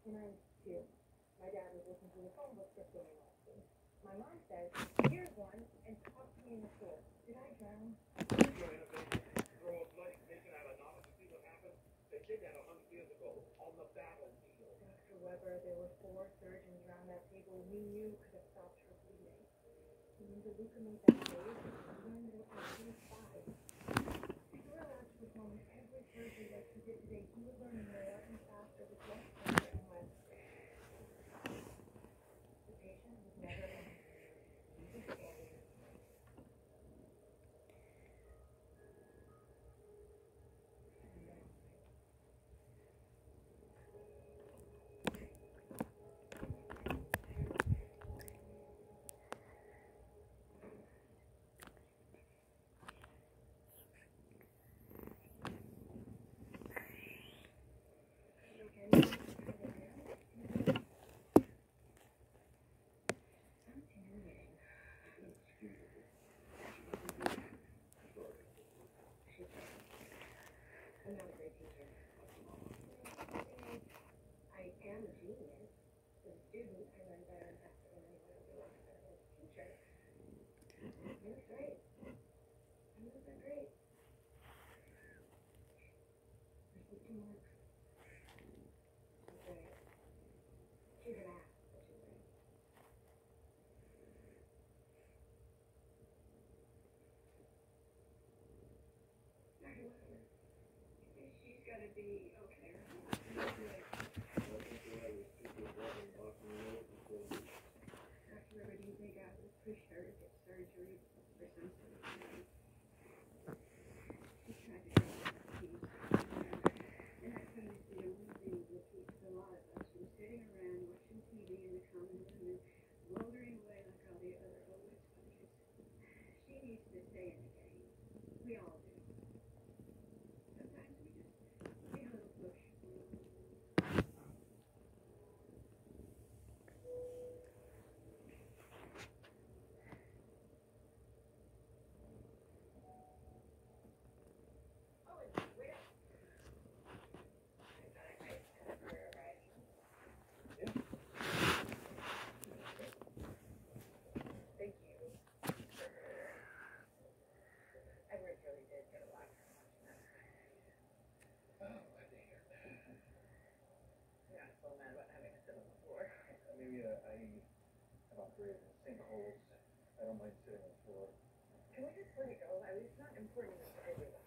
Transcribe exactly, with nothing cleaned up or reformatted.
Mine's two. My dad was listening to the phone book just when we lost him. My mom says, here's one, and talk to me in the store. Did I drown? Your innovation. Throw a bloody mission at a novice to see what happens. They did that a hundred years ago on the battlefield. Doctor Weber, there were four surgeons around that table we knew could have stopped her bleeding. When DeLuca made that save, we learned that at least five. If we were allowed to perform every surgery like he did today, he would learn more and faster with less pressure and less risk. The patient was never in. He was always. I'm not a great teacher. I am a genius. As a student, I learn better and faster than anyone else who wants to as a teacher. You're great. I'm not that great. There's some two marks. She's great. She's an ass, but she's great. Doctor Weber, she's got to be okay. Doctor Weber, do you think I would push her to get surgery for some sort of pain? She tried to take her piece. And I couldn't see a weeping repeat to a lot of us. She was sitting around watching T V in the common room and moldering away like all the other old sponges. She needs to stay in the game. We all do. Sometimes we just need a little push. Oh, it's Rick. I thought I might ask for a ride. Thank you. I really did get a lot from watching that. Oh, glad to hear that. Yeah, I'm so mad about having to sit on the floor. Maybe uh, I have operated in sinkholes. I don't mind sitting on the floor. Can we just let it go? I mean, it's not important enough for everyone.